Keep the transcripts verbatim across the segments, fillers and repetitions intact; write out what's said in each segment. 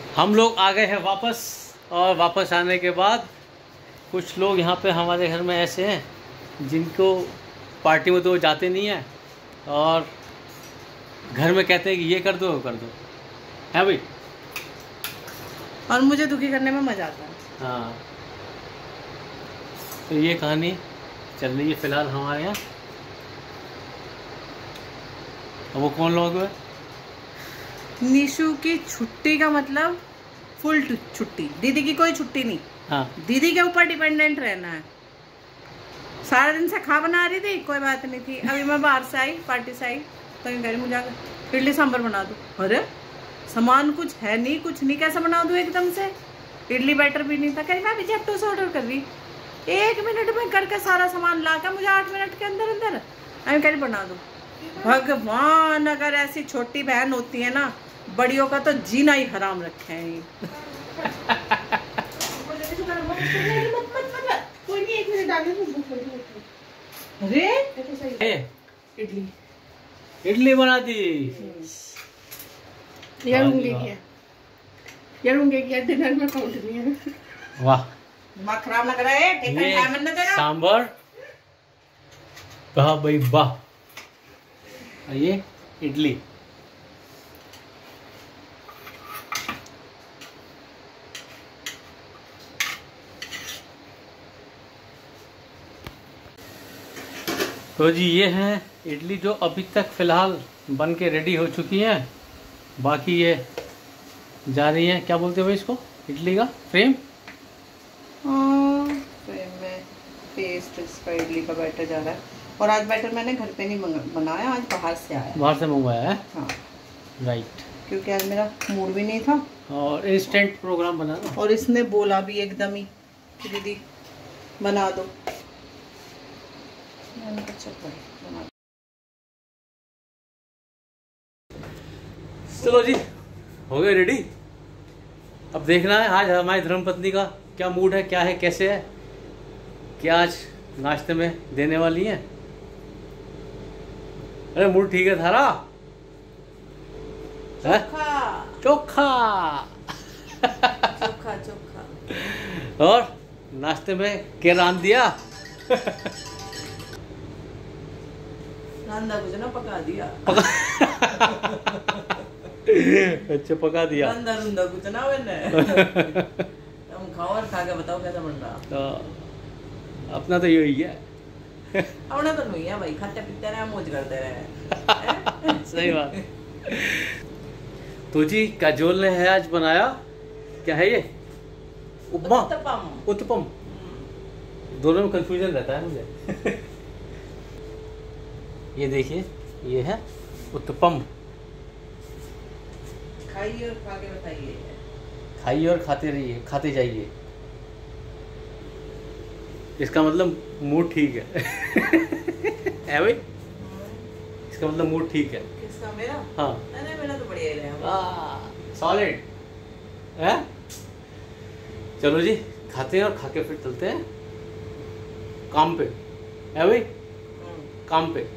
हम लोग आ गए हैं वापस, और वापस आने के बाद कुछ लोग यहाँ पे हमारे घर में ऐसे हैं जिनको पार्टी में तो जाते नहीं हैं, और घर में कहते हैं कि ये कर दो वो कर दो, है भाई। और मुझे दुखी करने में मजा आता है। हाँ, तो ये कहानी चल रही है फिलहाल हमारे यहाँ। अब वो कौन लोग हैं? निशु की छुट्टी का मतलब फुल छुट्टी, दीदी की कोई छुट्टी नहीं। हाँ, दीदी के ऊपर डिपेंडेंट रहना है। सारा दिन से खा बना रही थी, कोई बात नहीं थी। अभी मैं बाहर से आई, पार्टी से आई, तो घर मुझे आकर इडली सांभर बना दूँ। अरे सामान कुछ है नहीं, कुछ नहीं, कैसे बना दूँ एकदम से? इडली बैटर भी नहीं था। कह रही मैं अभी जेप्टो से ऑर्डर कर रही, एक मिनट में करके सारा सामान ला कर मुझे आठ मिनट के अंदर अंदर अभी कह रही बना दूँ। भगवान, अगर ऐसी छोटी बहन होती है ना, बड़ियों का तो जीना ही हराम रखे हैं। अरे इडली इडली बना दी यार, उंगे किया यार उंगे किया डिनर में काउंट नहीं है। वाह, दिमाग खराब लग रहा है। टेकन टाइम न दे रहा सांबर, वाह भाई वाह। ये इडली, तो जी ये है इडली जो अभी तक फ़िलहाल बन के रेडी हो चुकी हैं। बाकी ये जा रही है, क्या बोलते हो इसको, इडली का फ्रेम। फ्रेम में पेस्ट, इसका इडली का बैटर जा रहा है। और आज बैटर मैंने घर पे नहीं बनाया, आज बाहर से आया, बाहर से मंगवाया है। हाँ राइट, क्योंकि आज मेरा मूड भी नहीं था और इंस्टेंट प्रोग्राम बना ना। और इसने बोला भी एकदम ही कि दीदी बना दो। मैंने कहा चल बना। चलो जी, हो गए रेडी। अब देखना है आज हमारी धर्मपत्नी का क्या मूड है, क्या है, कैसे है, क्या आज नाश्ते में देने वाली हैं। अरे मूड ठीक है थारा? चोखा चोखा चोखा चोखा। और नाश्ते में क्या रांध दिया? रंधा कुछ ना पका दिया। पका अच्छा, पका दिया। रंधा रुंधा कुछ ना मैंने। तुम खाओ और खा के बताओ कैसा बन रहा। तो अपना तो यही है। अपना तो नहीं है भाई, खाते पीते रहे, मौज करते रहे। सही बात। तो जी काजोल ने है आज बनाया, क्या है ये, उपमा, उत्तपम। उत्तपम। दोनों में कंफ्यूजन रहता है मुझे। ये देखिए, ये है उत्तपम। खाइए और खा के बताइए। खाइए और खाते रहिए, खाते जाइए। इसका मतलब मूड ठीक है। है भाई, इसका मतलब मूड ठीक है। किसका, मेरा? हाँ, नहीं मेरा तो बढ़िया ही रहा। सॉलिड है। चलो जी, खाते हैं और खा के फिर चलते हैं काम पे। है भाई, काम पे।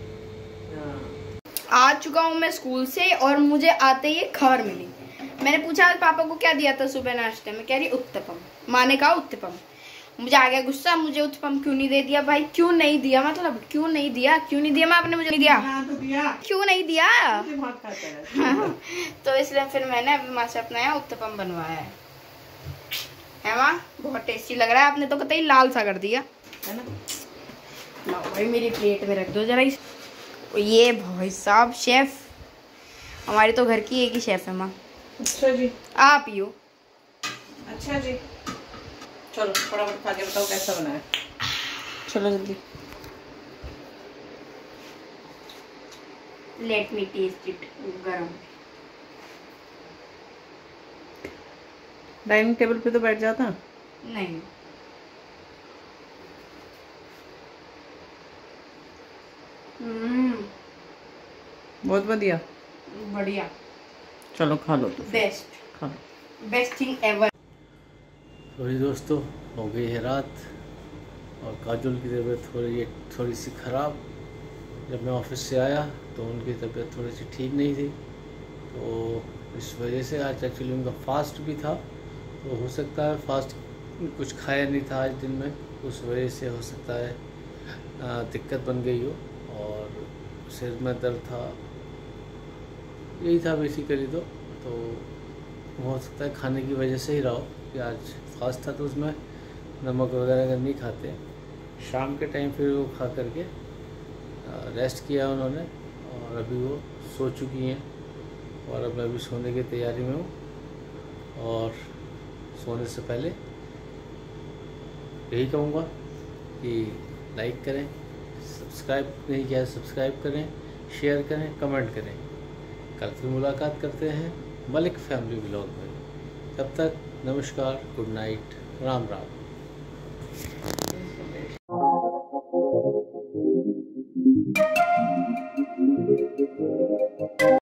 आ चुका हूँ मैं स्कूल से और मुझे आते ही खबर मिली। मैंने पूछा पापा को क्या दिया था सुबह नाश्ते में, कह रही उत्तपम। माँ ने कहा उत्तपम। मुझे आ गया गुस्सा, मुझे उत्तपम क्यों नहीं दे दिया भाई, क्यों नहीं दिया, मतलब क्यों नहीं दिया, क्यों नहीं दिया, मैं आपने मुझे नहीं दिया, तो दिया। क्यों नहीं दिया। तो तो इसलिए फिर मैंने अभी माँ से अपना यहाँ उत्तपम बनवाया है। है माँ, बहुत टेस्टी लग रहा है, आपने तो कतई लाल सा कर दिया है ना। लो भाई मेरी प्लेट में रख दो जरा। ये भाई साहब शेफ, हमारे तो घर की एक ही शेफ है माँ। अच्छा जी, आप ही हो। अच्छा जी, चलो फटाफट खा के बताओ कैसा बना है। चलो जल्दी। Let me test it. गरम। डाइनिंग टेबल पे तो बैठ जाता। नहीं, हम्म, बहुत बढ़िया, बढ़िया, चलो खा लो तो। बेस्ट, खा लो। Best thing ever. तो जी दोस्तों, हो गई है रात और काजोल की तबीयत हो रही है थोड़ी सी ख़राब। जब मैं ऑफिस से आया तो उनकी तबीयत थोड़ी सी ठीक नहीं थी, तो इस वजह से आज एक्चुअली उनका फास्ट भी था, तो हो सकता है फास्ट कुछ खाया नहीं था आज दिन में, उस वजह से हो सकता है दिक्कत बन गई हो और सिर में दर्द था, यही था बेसिकली। तो तो हो सकता है खाने की वजह से ही रहा हो कि आज फास्ट था, तो उसमें नमक वगैरह अगर नहीं खाते, शाम के टाइम फिर वो खा करके रेस्ट किया उन्होंने और अभी वो सो चुकी हैं और अब मैं अभी सोने की तैयारी में हूँ। और सोने से पहले यही कहूँगा कि लाइक करें, सब्सक्राइब नहीं किया सब्सक्राइब करें, शेयर करें, कमेंट करें। कल फिर मुलाकात करते हैं मलिक फैमिली व्लॉग में। तब तक नमस्कार, गुड नाइट, राम राम।